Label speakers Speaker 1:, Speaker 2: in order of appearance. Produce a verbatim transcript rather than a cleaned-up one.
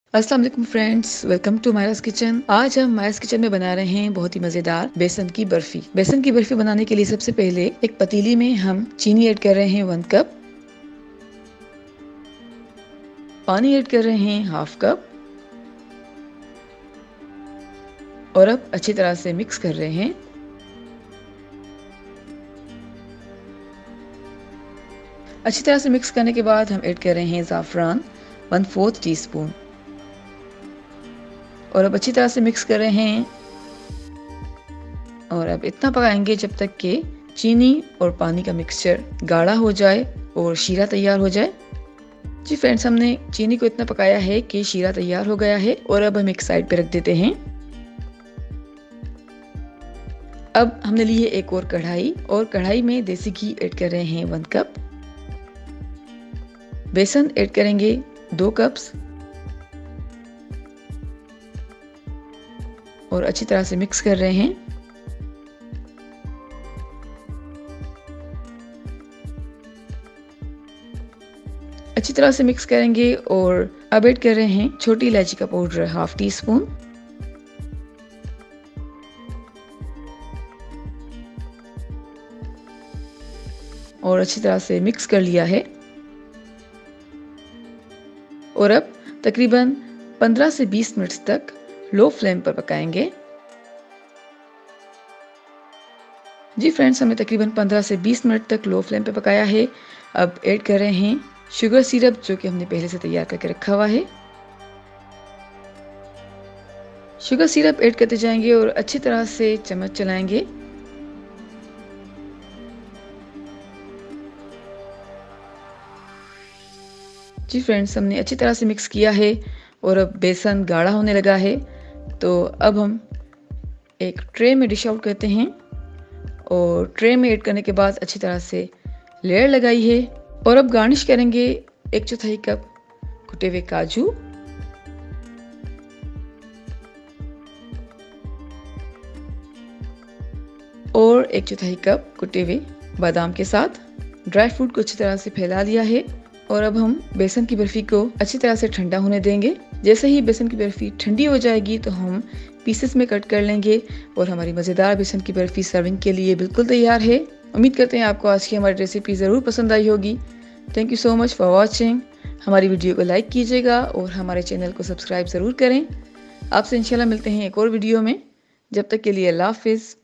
Speaker 1: अस्सलाम वालेकुम friends, welcome to Myra's kitchen. आज हम मायरास किचन में बना रहे हैं बहुत ही मजेदार बेसन की बर्फी। बेसन की बर्फी बनाने के लिए सबसे पहले एक पतीली में हम चीनी ऐड कर रहे हैं वन कप, पानी ऐड कर रहे हैं हाफ कप और अब अच्छी तरह से मिक्स कर रहे हैं। अच्छी तरह से मिक्स करने के बाद हम ऐड कर रहे हैं ज़ाफ़रान वन फोर्थ टी स्पून और अब अच्छी तरह से मिक्स कर रहे हैं और अब इतना पकाएंगे जब तक कि चीनी और पानी का मिक्सचर गाढ़ा हो जाए और शीरा तैयार हो जाए। जी फ्रेंड्स, हमने चीनी को इतना पकाया है कि शीरा तैयार हो गया है और अब हम एक साइड पे रख देते हैं। अब हमने ली है एक और कढ़ाई और कढ़ाई में देसी घी ऐड कर रहे हैं वन कप, बेसन ऐड करेंगे दो कप्स और अच्छी तरह से मिक्स कर रहे हैं। अच्छी तरह से मिक्स करेंगे और अब ऐड कर रहे हैं छोटी इलायची का पाउडर हाफ टी स्पून और अच्छी तरह से मिक्स कर लिया है और अब तकरीबन पंद्रह से बीस मिनट तक लो फ्लेम पर पकाएंगे। जी फ्रेंड्स, हमने तकरीबन पंद्रह से बीस मिनट तक लो फ्लेम पे पकाया है। अब ऐड कर रहे हैं शुगर सिरप जो कि हमने पहले से तैयार करके रखा हुआ है। शुगर सिरप ऐड करते जाएंगे और अच्छी तरह से चम्मच चलाएंगे। जी फ्रेंड्स, हमने अच्छी तरह से मिक्स किया है और अब बेसन गाढ़ा होने लगा है। तो अब हम एक ट्रे में डिश आउट करते हैं और ट्रे में ऐड करने के बाद अच्छी तरह से लेयर लगाई है और अब गार्निश करेंगे एक चौथाई कप कुटे हुए काजू और एक चौथाई कप कुटे हुए बादाम के साथ। ड्राई फ्रूट को अच्छी तरह से फैला दिया है और अब हम बेसन की बर्फी को अच्छी तरह से ठंडा होने देंगे। जैसे ही बेसन की बर्फी ठंडी हो जाएगी तो हम पीसेस में कट कर लेंगे और हमारी मज़ेदार बेसन की बर्फी सर्विंग के लिए बिल्कुल तैयार है। उम्मीद करते हैं आपको आज की हमारी रेसिपी ज़रूर पसंद आई होगी। Thank you so much for watching. हमारी वीडियो को लाइक कीजिएगा और हमारे चैनल को सब्सक्राइब ज़रूर करें। आपसे इंशाल्लाह मिलते हैं एक और वीडियो में। जब तक के लिए अल्लाह हाफिज़।